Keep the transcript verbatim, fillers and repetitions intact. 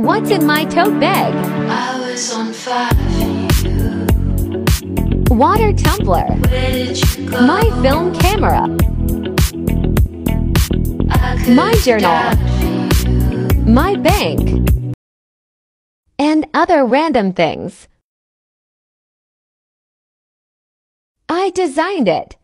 What's in my tote bag? I was on fire for you. Water tumbler. Where did you go? My film camera. I could My journal. die for you. My bank. And other random things. I designed it.